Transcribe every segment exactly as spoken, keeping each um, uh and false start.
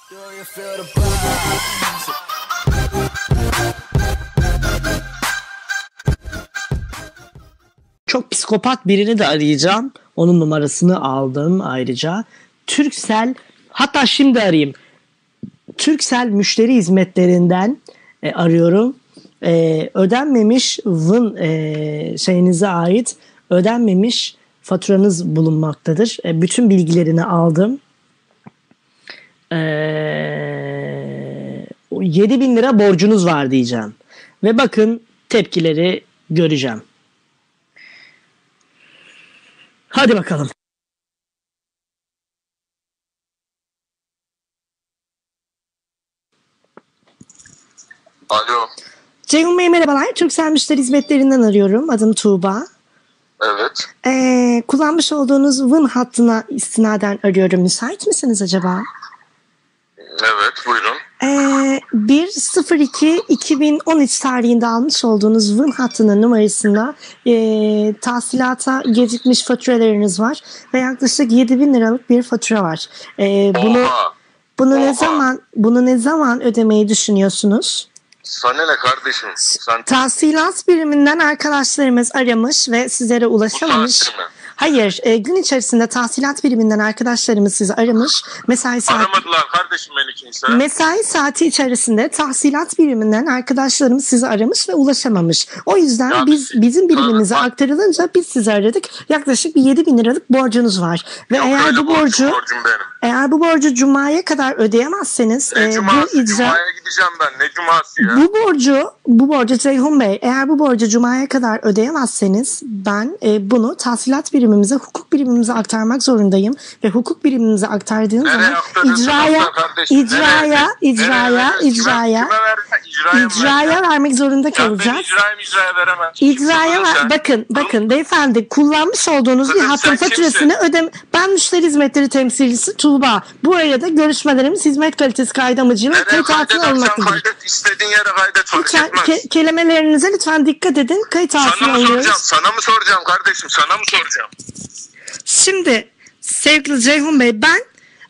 Çok psikopat birini de arayacağım. Onun numarasını aldım ayrıca. Turkcell, hatta şimdi arayayım. Turkcell müşteri hizmetlerinden e, arıyorum. E, ödenmemiş Vın e, şeyinize ait ödenmemiş faturanız bulunmaktadır. E, bütün bilgilerini aldım. E, yedi bin lira borcunuz var diyeceğim. Ve bakın tepkileri göreceğim. Hadi bakalım. Alo. Ceyhun Bey merhabalar. Turkcell müşteri hizmetlerinden arıyorum. Adım Tuğba. Evet. Ee, kullanmış olduğunuz Vın hattına istinaden arıyorum. Müsait misiniz acaba? Evet, buyurun. Ee, bir sıfır iki iki bin on üç tarihinde almış olduğunuz Vın hattının numarasında e, tahsilata gecikmiş faturalarınız var ve yaklaşık yedi bin liralık bir fatura var. Ee, bunu Oha. bunu Oha. ne zaman bunu ne zaman ödemeyi düşünüyorsunuz? Sana ne kardeşim? Sen Tahsilat biriminden arkadaşlarımız aramış ve sizlere ulaşamamış. saatte mi? Hayır, e, gün içerisinde tahsilat biriminden arkadaşlarımız sizi aramış. Mesai saati, aramadılar kardeşim beni kimse. mesai saati içerisinde tahsilat biriminden arkadaşlarımız sizi aramış ve ulaşamamış. O yüzden Ya biz biz- bizim birimimize Bak- aktarılınca biz sizi aradık. Yaklaşık bir yedi bin liralık borcunuz var. Ve Yok eğer öyle bu borcum, borcu borcum benim. eğer bu borcu Cuma'ya kadar ödeyemezseniz Ne e, bu cuması? icra Cuma'ya gideceğim ben. Ne cuması ya? bu borcu, bu borcu Ceyhun Bey, eğer bu borcu Cuma'ya kadar ödeyemezseniz ben e, bunu tahsilat birimimize, hukuk birimimize aktarmak zorundayım ve hukuk birimimize aktardığım Nereye zaman aktarıyorsun icraya, aktar kardeşim? icraya, Nereye? icraya, Nereye? icraya, Kime, kime vereceksin? İcraya mı icraya vereceksin? vermek zorunda Ya ben kalacağız. icraya mı icraya veremem. İcraya Kimsin ver, sen? bakın bakın beyefendi, kullanmış olduğunuz bir Kızım, hattın sen faturasını kimsin? ödem. Ben müşteri hizmetleri temsilcisi Tuğba. Bu arada görüşmelerimiz hizmet kalitesi kaydı amacıyla Nereye kayıt altına kaydedersen alınmaktadır. kaydet. İstediğin yere kaydet. Fark Lütfen etmez. ke- kelimelerinize lütfen dikkat edin. Kayıt altına Sana mı alıyoruz. soracağım? Sana mı soracağım kardeşim? Sana mı soracağım? Şimdi sevgili Ceyhun Bey, ben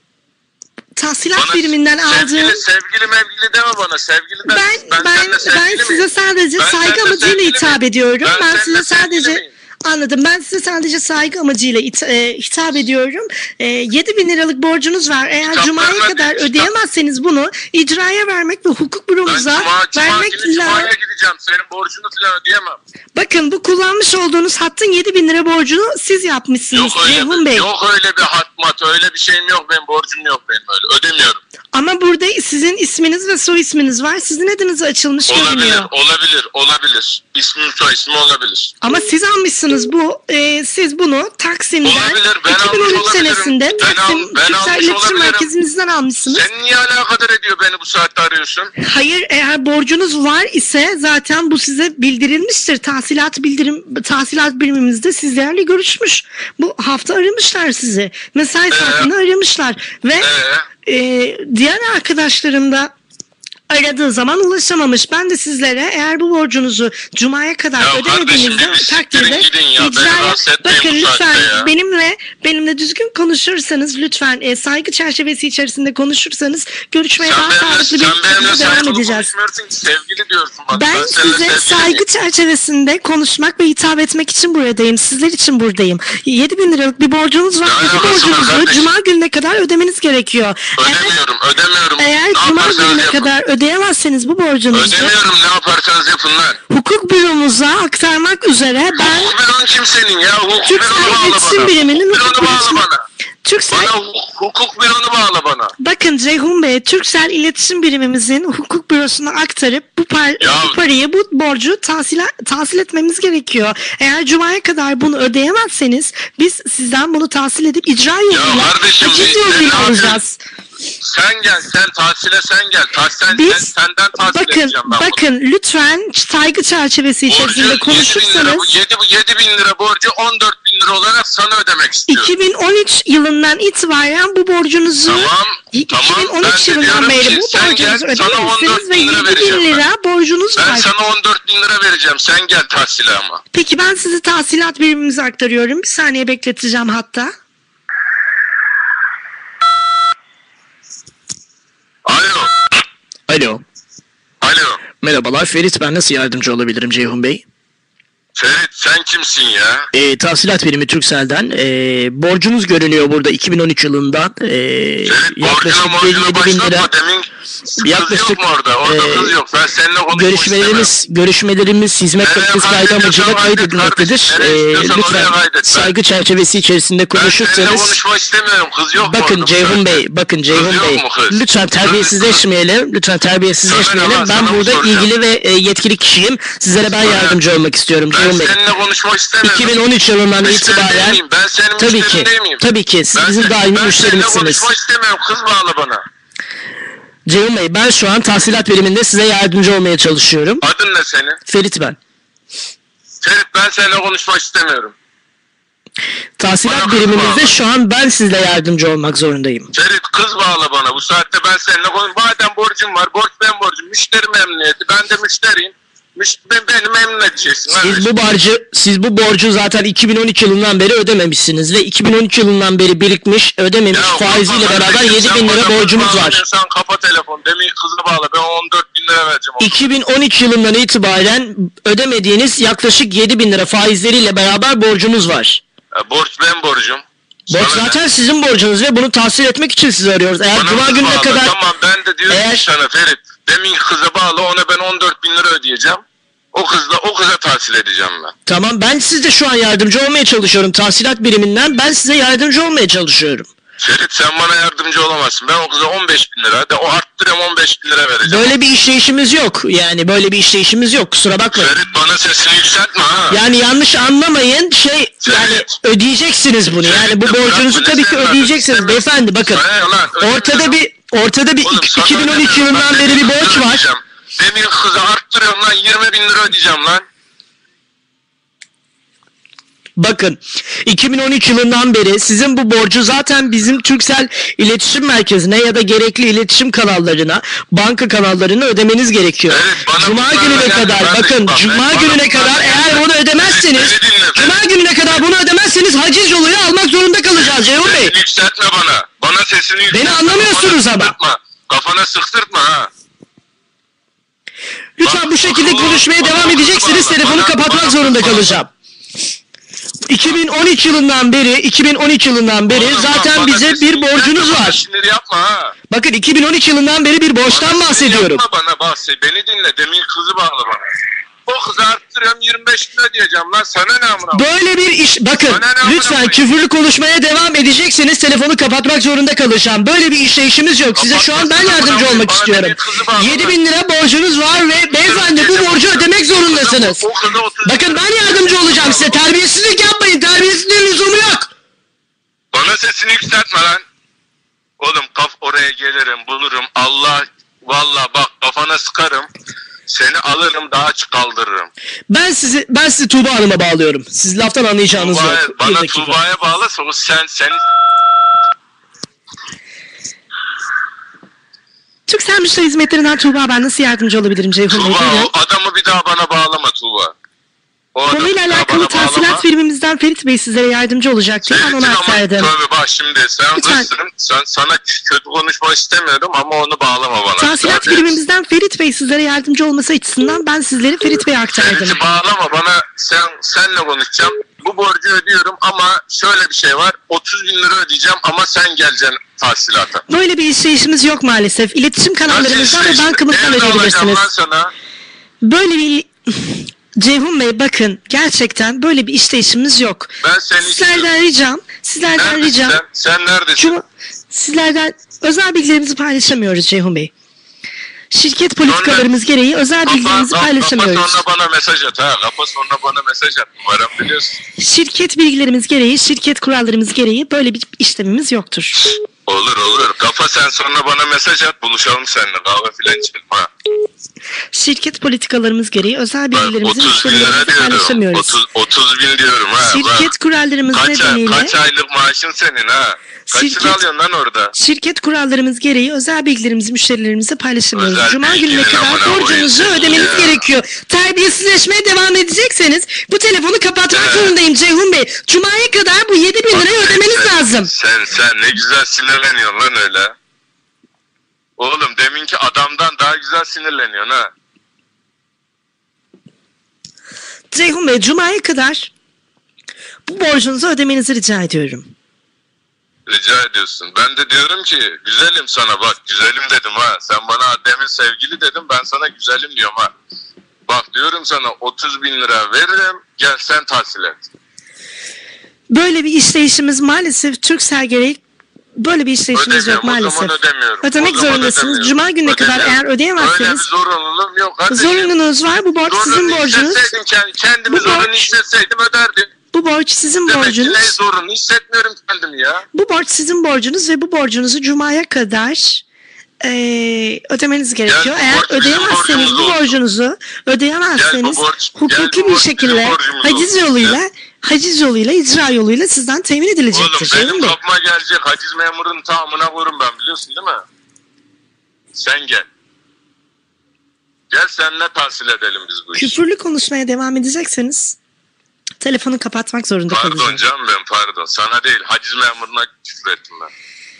tahsilat Bana biriminden aldığım sevgili, sevgili mevgili deme bana. Sevgili de, ben ben seninle sevgili ben size miyim? sadece Ben saygı seninle amacıyla sevgili hitap miyim? ediyorum. Ben Ben, seninle size sevgili sadece miyim? anladım. Ben size sadece saygı amacıyla it- e, hitap ediyorum. E, yedi bin liralık borcunuz var. Eğer Kitap Cuma'ya vermedi, kadar kitap. ödeyemezseniz bunu icraya vermek ve hukuk Ben büromuza cuma, cuma vermek günü Cuma'ya lazım. gideceğim. Senin borcunu falan ödeyemem. Bakın, bu kullanmış olduğunuz hattın yedi bin lira borcunu siz yapmışsınız Yok öyle, Ceyhun bir, Bey. yok öyle bir hatmat. Öyle bir şeyim yok. Benim borcum yok benim öyle. Ödemiyorum. Ama burada sizin isminiz ve soy isminiz var. Sizin adınız açılmış Olabilir, görünüyor. olabilir, olabilir. İsmim soy ismi olabilir. Ama siz almışsınız bu. E, siz bunu Taksim'den Olabilir, ben iki bin on almış üç olabilirim. senesinde Ben Taksim al- ben Türksel almış İletişim olabilirim. Merkezimizden almışsınız. Sen niye alakadar ediyor beni bu saatte arıyorsun? Hayır, eğer borcunuz var ise zaten bu size bildirilmiştir. Tahsilat bildirim tahsilat birimimizde sizlerle görüşmüş. Bu hafta aramışlar sizi. Mesai saatinde aramışlar ve Ee? e, diğer arkadaşlarım da aradığı zaman ulaşamamış. Ben de sizlere eğer bu borcunuzu Cuma'ya kadar Ya ödemediğinizde kardeşim, bir takdirde siktirin gidin ya. Beni icraya rahatsız etmeyin bakın bu lütfen saatte ya. benimle benimle düzgün konuşursanız, lütfen e, saygı çerçevesi içerisinde konuşursanız görüşmeye Sen daha benimle, sağlıklı bir sen benimle şekilde devam saygılı edeceğiz. konuşmuyorsun ki, sevgili diyorsun bana. Ben seninle size sevgili saygı miyim? çerçevesinde konuşmak ve hitap etmek için buradayım. Sizler için buradayım. yedi bin liralık bir borcunuz var. Ne Bu alakası var borcunuzu kardeşim? Cuma gününe kadar ödemeniz gerekiyor. Eğer, Ödemiyorum, ödemiyorum. eğer Ne Cuma yaparsanız gününe yapın. kadar ödeyemezseniz bu borcunuzu Ödemiyorum, ne yaparsanız yapın lan. hukuk büromuza aktarmak üzere ben Hukuk büron kimsenin ya? Hukuk Türksel büronu bağla İletişim bana. Biriminin Hukuk hukuk büronu bağla iletişim- bana. Türksel Bana hukuk, hukuk büronu bağla bana. Bakın Ceyhun Bey, Türksel İletişim Birimimizin hukuk bürosuna aktarıp bu, par- Ya- bu parayı, bu borcu tahsil, tahsil etmemiz gerekiyor. Eğer Cuma'ya kadar bunu ödeyemezseniz biz sizden bunu tahsil edip icra yoluyla, kardeşim, haciz biz de ne yoluyla yapıyoruz? alacağız. Sen gel, sen tahsile sen gel. Tahsil, Biz sen, senden tahsil bakın edeceğim ben bunu. bakın lütfen saygı çerçevesi içerisinde Borcu konuşursanız yedi bin lira borcu on dört bin lira olarak sana ödemek istiyorum. iki bin on üç yılından itibaren bu borcunuzu Tamam, tamam. iki bin on Ben üç de yılından diyorum beri ki bu sen gel, borcunuzu sana on ödememişsiniz dört ve bin lira yedi bin vereceğim ben. lira borcunuz Ben var. sana on dört bin lira vereceğim. Sen gel tahsile ama. Peki ben sizi tahsilat birimimize aktarıyorum. Bir saniye bekleteceğim hatta. Merhabalar, Ferit ben, nasıl yardımcı olabilirim Ceyhun Bey? Ferit sen kimsin ya? E, tahsilat birimi Turkcell'den. E, borcunuz görünüyor burada iki bin on üç yılından. E, Ferit yaklaşık borcuna borcuna yedi bin lira. başlatma. Demin kız Yaklaşık, yok mu orada? Orada e, kız yok. Ben seninle konuşmak Görüşmelerimiz, istemem. görüşmelerimiz hizmet Nereye kalitesi kaydı kaydediyorsan amacıyla kaydet kaydedilmektedir. kardeşim. Nereye E, istiyorsan oraya lütfen kaydet. Ben- saygı çerçevesi içerisinde Ben seninle konuşursanız. konuşmak istemiyorum. Kız yok mu Bakın orada? Ceyhun Bey, bakın Ceyhun Kız yok Bey, mu kız? lütfen terbiyesizleşmeyelim, lütfen terbiyesizleşmeyelim. Sana ne lan, Ben sana mı burada soracağım? ilgili ve e, yetkili kişiyim. Sizlere ben Sana- yardımcı olmak istiyorum Ben Ceyhun Bey. seninle konuşmak istemiyorum. iki bin on üç yılından Müşterin değil itibaren miyim? Ben senin tabii müşterin ki, değil miyim? tabii ki siz Ben bizim sen- daimi Ben müşterimizsiniz. seninle konuşmak istemiyorum. Kız bağla bana. Ceyhun Bey, ben şu an tahsilat biriminde size yardımcı olmaya çalışıyorum. Adın ne senin? Ferit ben. Ferit ben seninle konuşmak istemiyorum. Tahsilat Bana birimimizde kızma. şu an ben sizle yardımcı olmak zorundayım. Ferit kız bağla bana. Bu saatte ben seninle konuş. Madem borcum var. Borç benim borcum. Müşteri memnuniyeti. Ben de müşteriyim. Müş ben, beni memnun edeceksin. Siz kardeşim. bu borcu, siz bu borcu zaten iki bin on üç yılından beri ödememişsiniz ve iki bin on üç yılından beri birikmiş, ödememiş Ya, faiziyle kapat beraber kardeşim, yedi sen bin bana lira kız borcumuz var. bağlamıyorsan kapa telefon. Demin kızı bağla. Ben on dört bin lira vereceğim. ona. iki bin on üç yılından itibaren ödemediğiniz yaklaşık yedi bin lira faizleriyle beraber borcumuz var. Ya, borç benim borcum. Borç Sana ne? zaten sizin borcunuz ve bunu tahsil etmek için sizi arıyoruz. Eğer Bana cuma kız gününe bağla. kadar Tamam ben de diyorum Eğer- ki sana Ferit. Demin kızı bağla. Ona ben on dört bin lira ödeyeceğim. O kızla o kıza tahsil edeceğim ben. tamam, ben size şu an yardımcı olmaya çalışıyorum. Tahsilat biriminden ben size yardımcı olmaya çalışıyorum. Ferit sen bana yardımcı olamazsın. Ben o kıza on beş bin lira de o arttırıyorum on beş bin lira vereceğim. Böyle bir işleyişimiz yok. Yani böyle bir işleyişimiz yok. Kusura bakmayın. Ferit bana sesini yükseltme ha. Yani yanlış anlamayın. Şey yani Evet. ödeyeceksiniz bunu. Yani bu Evet, borcunuzu bırak tabii bunu, ki sen ödeyeceksiniz bırak. beyefendi. Bakın Sana ne lan? ortada Ödemiyorum. bir ortada bir Oğlum, iki- sana 2013 ödemiyorum. yılından Ben beri bir demin borç kızı var. ödeyeceğim. Demin kızı arttırıyorum lan yirmi bin lira ödeyeceğim lan. Bakın iki bin on üç yılından beri sizin bu borcu zaten bizim Turkcell iletişim merkezine ya da gerekli iletişim kanallarına, banka kanallarına ödemeniz gerekiyor. Evet, bana Cuma bunlarla gününe gelme kadar kardeşim, bakın bak, Cuma bana gününe bunlarla kadar gelme. eğer bunu ödemezseniz Beni dinle, Cuma beni- gününe kadar bunu ödemezseniz haciz yoluyla almak zorunda kalacağız Ceyhun Bey. Sesini yükseltme bana. Bana sesini yükseltme. anlamıyorsunuz Kafana ama. sıktırtma. Kafana sıktırtma ha. Lütfen Bak, bu şekilde bak, konuşmaya bak, devam bak, edeceksiniz. bak, Telefonu bana- kapatmak bana- zorunda bana- kalacağım. iki bin on üç yılından beri iki bin on üç yılından beri Oğlum bak, zaten bana bize sesini bir borcunuz yükseltme, bana var. Sinir yapma ha. Bakın iki bin on üç yılından beri bir borçtan Bana sinir bahsediyorum. Yapma bana bahset. Beni dinle. Demin kızı bağla bana. O kızı arttırıyorum yirmi beş lira diyeceğim lan. Sana ne amına? Böyle bir iş bakın Bana ne amına lütfen koyayım? küfürlü konuşmaya devam edecekseniz telefonu kapatmak zorunda kalacağım. Böyle bir işleyişimiz yok. Size şu an ben Kapatmasın, yardımcı bana olmak bana istiyorum. demin kızı bağla. yedi bin lira borcunuz var ve beyefendi bu borcu ödemek zorundasınız. O kıza otuz bin Bakın lira- ben yardımcı olacağım size. Terbiyesizlik yapmayın. Terbiyesizliğin lüzumu yok. Bana sesini yükseltme lan. Oğlum kaf oraya gelirim bulurum. Allah valla bak kafana sıkarım. Seni alırım daha açık kaldırırım. Ben sizi ben sizi Tuğba Hanım'a bağlıyorum. Siz laftan anlayacağınız Tuğba'ya, yok. Bir bana dakika. Tuğba'ya bağlasa o sen sen Turkcell Müşteri Hizmetlerinden Tuğba, ben nasıl yardımcı olabilirim Ceyhun Bey? Tuğba Buyurun. o adamı bir daha bana bağlama Tuğba. O adamı Konuyla bir daha alakalı bana tahsilat bağlama. birimimizden Ferit Bey sizlere yardımcı olacaktır. Ben Ferit'in onu ama aktardım. tövbe bak şimdi sen Lütfen. hırsın. Sen, sana kötü konuşmak istemiyorum ama onu bağlama bana. Tahsilat Tabii. birimimizden Ferit Bey sizlere yardımcı olması açısından ben sizleri Ferit Bey'e aktardım. Ferit'i bağlama bana sen senle konuşacağım. Bu borcu ödüyorum ama şöyle bir şey var. otuz bin lira ödeyeceğim ama sen geleceksin tahsilata. Böyle bir işleyişimiz yok maalesef. İletişim kanallarımızdan ve Nasıl bankamızdan işte? Evde alacağım ödeyebilirsiniz. lan sana. Böyle bir... Ceyhun Bey bakın gerçekten böyle bir işleyişimiz yok. Ben seni istiyorum. Sizlerden ricam, sizlerden Neredesin ricam. sen? Sen neredesin? Cuma, sizlerden özel bilgilerimizi paylaşamıyoruz Ceyhun Bey. Şirket politikalarımız gereği özel Kapa, bilgilerimizi kapa, paylaşamıyoruz. kapa sonra bana mesaj at ha. Kapa sonra bana mesaj at. Numaram biliyorsun. Şirket bilgilerimiz gereği, şirket kurallarımız gereği böyle bir işlemimiz yoktur. Olur olur. Kafa sen sonra bana mesaj at. Buluşalım seninle. Kahve filan içelim ha. Şirket politikalarımız gereği özel Ben bilgilerimizi otuz bin müşterilerimize lira diyorum. paylaşamıyoruz. otuz, otuz bin diyorum ha. Şirket Bak. kurallarımız Kaç, ay- nedeniyle kaç aylık maaşın senin ha? Kaçını Şirket- alıyorsun lan orada? şirket kurallarımız gereği özel bilgilerimizi müşterilerimize paylaşamıyoruz. Özel Cuma bilginin gününe kadar amına koyayım borcunuzu seni ödemeniz ya. gerekiyor. Terbiyesizleşmeye devam edecekseniz bu telefonu kapatmak Evet. zorundayım Ceyhun Bey. Cuma'ya kadar bu yedi bin lirayı Bak, ödemeniz sen- lazım. Sen sen ne güzel sinirleniyorsun lan öyle. Oğlum deminki adamdan daha güzel sinirleniyorsun ha. Ceyhun Bey, Cuma'ya kadar bu borcunuzu ödemenizi rica ediyorum. Rica ediyorsun. Ben de diyorum ki güzelim sana, bak güzelim dedim ha. Sen bana demin sevgili dedim, ben sana güzelim diyorum ha. Bak diyorum sana otuz bin lira veririm, gel sen tahsil et. Böyle bir işleyişimiz maalesef Turkcell gereği böyle bir işleyişimiz yok Ödemiyorum, maalesef. O zaman ödemiyorum. Ödemek O zaman zorundasınız. ödemiyorum. Cuma gününe kadar Ödemiyorum. eğer ödeyemezseniz. Öyle bir zorunluluğum yok kardeşim. Zorunluluğunuz var. Bu borç sizin Zorunlu borcunuz. hissetseydim, kend- kendimi Bu zorunlu borç- hissetseydim öderdim. Bu borç sizin Demek ki borcunuz. ne zorunlu hissetmiyorum kendimi ya. Bu borç sizin borcunuz ve bu borcunuzu Cuma'ya kadar eee, ödemeniz gerekiyor. bu Eğer borç bizim ödeyemezseniz borcumuz bu olsun. borcunuzu Gel ödeyemezseniz bu borç- gel hukuki bu bir borç bizim şekilde borcumuz haciz olsun. yoluyla haciz yoluyla icra yoluyla sizden temin Oğlum edilecektir. Ceyhun benim Bey. kapıma gelecek haciz memurunun tamamına koyarım ben, biliyorsun değil mi? Sen gel. Gel seninle tahsil edelim biz bu işi. Küfürlü konuşmaya devam edecekseniz telefonu kapatmak zorunda Pardon kalacağım. canım ben pardon. Sana değil, haciz memuruna küfür ettim ben.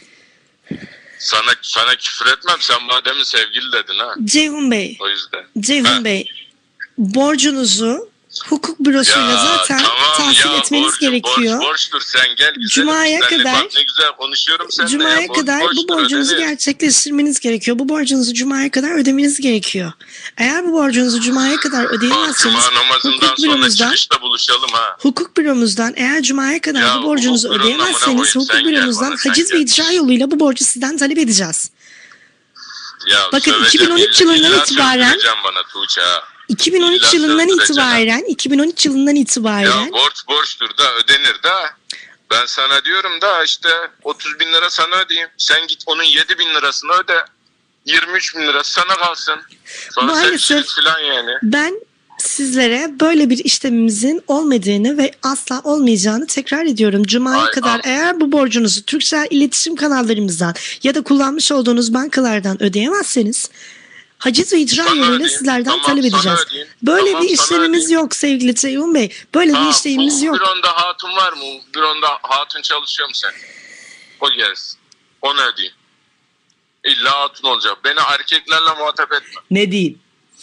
Sana sana küfür etmem, sen bana demin sevgili dedin ha. Ceyhun Bey, O yüzden. Ceyhun Ha. Bey, borcunuzu hukuk bürosuyla Ya, zaten tamam tahsil ya, etmeniz borcum, gerekiyor. Borç, borçtur, sen gel güzelim. Cuma'ya Senle kadar- bak ne güzel konuşuyorum seninle. Cuma'ya ya. Borç, kadar bu borçtur, borcunuzu ödenir. gerçekleştirmeniz gerekiyor. Bu borcunuzu Cuma'ya kadar ödemeniz gerekiyor. Eğer bu borcunuzu Cuma'ya kadar Bak, ödeyemezseniz Cuma namazından hukuk sonra büromuzdan çıkışta buluşalım ha. hukuk büromuzdan eğer Cuma'ya kadar Ya, bu borcunuzu hukuk büronun amına ödeyemezseniz koyayım, hukuk sen gel büromuzdan bana, sen haciz ve gel. icra yoluyla bu borcu sizden talep edeceğiz. Ya, Bakın, söveceğim, iki bin on üç illa- yılından illa itibaren- sövdüreceğim bana Tuğçe ha. iki bin on üç İlla yılından sözdüreceğim. itibaren iki bin on üç yılından itibaren Ya borç borçtur da ödenir de. Ben sana diyorum da işte otuz bin lira sana ödeyeyim. Sen git onun yedi bin lirasını öde. yirmi üç bin lirası sana kalsın. Sonra Maalesef- sevişiriz falan yani. ben sizlere böyle bir işlemimizin olmadığını ve asla olmayacağını tekrar ediyorum. Cuma'ya Ay, kadar al. eğer bu borcunuzu Turkcell iletişim kanallarımızdan ya da kullanmış olduğunuz bankalardan ödeyemezseniz haciz ve icra Sana yoluyla ödeyeyim. sizlerden Tamam, talep sana edeceğiz. ödeyeyim. Böyle Tamam, bir sana işlemimiz ödeyeyim. yok sevgili Ceyhun Bey. Böyle bir Ha, işlemimiz bu yok. büronda hatun var mı? Bu büronda hatun çalışıyor mu sen? O gelsin. Onu ödeyeyim. İlla hatun olacak. Beni erkeklerle muhatap etme. Ne diyeyim?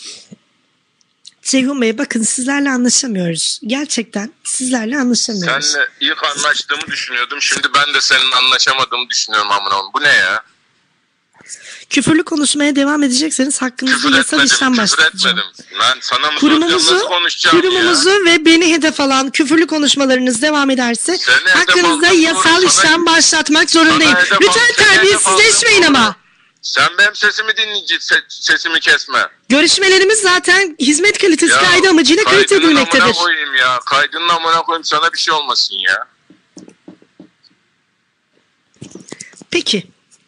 Ceyhun Bey, bakın sizlerle anlaşamıyoruz. Gerçekten sizlerle anlaşamıyoruz. Seninle ilk anlaştığımı düşünüyordum. Şimdi ben de seninle anlaşamadığımı düşünüyorum amına koyayım. Bu ne ya? Küfürlü konuşmaya devam edecekseniz hakkınızda Küfür yasal etmedim, işlem küfür başlatacağım. etmedim. Ben sana mı soracağım, Kurumumuzu, nasıl konuşacağım kurumumuzu ya? ve beni hedef alan küfürlü konuşmalarınız devam ederse Seni hedef hakkınızda aldım, yasal sana- işlem başlatmak zorundayım. hedef Lütfen aldım, seni terbiyesizleşmeyin hedef aldım. ama. Sen benim sesimi dinleyeceksin, se- sesimi kesme. Görüşmelerimiz zaten hizmet kalitesi Ya, kaydı amacıyla kayıt kaydının edilmektedir. amına koyayım ya. Kaydının amına koyayım, sana bir şey olmasın ya. Peki.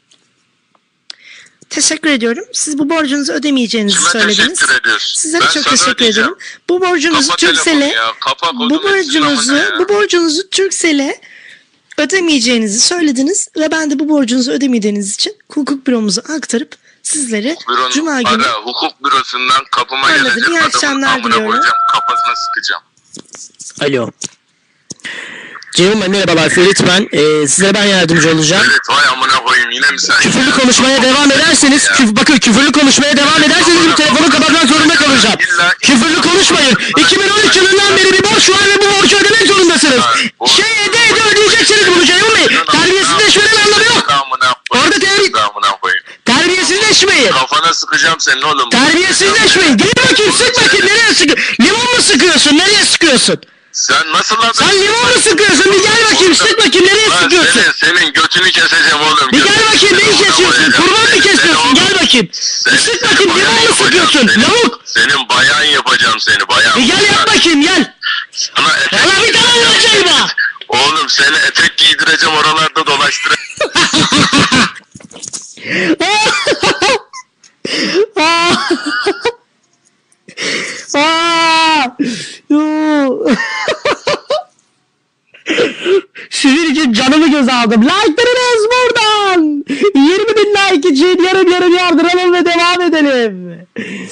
Teşekkür ediyorum. Siz bu borcunuzu ödemeyeceğinizi Kime söylediniz. teşekkür ediyorsun? Size de Ben çok sana teşekkür ödeyeceğim. ederim. Bu borcunuzu Kapa telefonu Turkcell'e ya, kapa bu kodum hepsinin borcunuzu amına ya. bu borcunuzu Turkcell'e ödemeyeceğinizi söylediniz ve ben de bu borcunuzu ödemediğiniz için hukuk büromuza aktarıp sizlere Büronun Cuma günü ara hukuk bürosundan kapıma Anladım. gelecek İyi adamın akşamlar amına diliyorum. koyacağım, kafasına sıkacağım. Alo. Ceyhun Bey merhabalar, Ferit ben. Ee, size ben yardımcı olacağım. Evet, vay amına koyayım, yine mi sen? Küfürlü konuşmaya devam ederseniz, küf, bakın küfürlü konuşmaya devam ederseniz bu telefonu kapatmak zorunda kalacağım. Küfürlü konuşmayın. iki bin on üç yılından beri bir borç var ve bu borcu ödemek zorundasınız. Şey ede ede ödeyeceksiniz bunu Ceyhun Bey. Terbiyesizleşmenin anlamı yok. Amına koyayım, Orada ter- amına koyayım. Terbiyesizleşmeyin. Kafana sıkacağım senin oğlum. Terbiyesizleşmeyin. Gel bakayım, sık bakayım, nereye sıkıyorsun? Limon mu sıkıyorsun? Nereye sıkıyorsun? Sen nasıl lan? Sen limon mu sıkıyorsun? Bir gel bakayım, sık bakayım, nereye Lan sıkıyorsun? Senin, senin götünü keseceğim oğlum. Bir gel bakayım, neyi kesiyorsun? Kurban mı kesiyorsun? Gel bakayım. Seni- Sık seni bakayım, bayan limon mu yapacağım sıkıyorsun? seni. Lavuk. Senin bayan yapacağım seni, bayan. Bir gel yap bakayım, gel. Sana etek Valla bir tane vuracağım ha. Oğlum seni etek giydireceğim, oralarda dolaştıracağım. Aa! Yoo. Sizin için canımı göz aldım. Like'larınız buradan. yirmi bin like için yarım yarım yardıralım ve devam edelim.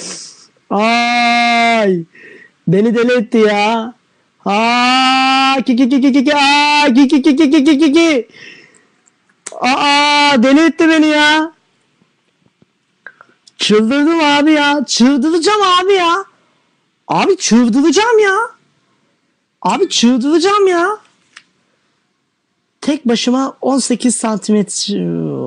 Ay. Beni deli etti ya. Aa, ki ki ki ki ki ki aa, ki ki ki ki ki ki ki ki. Aa, deli etti beni ya. Çıldırdım abi ya. Çıldıracağım abi ya. Abi çıldıracağım ya. Abi çıldıracağım ya. Tek başıma on sekiz santimetre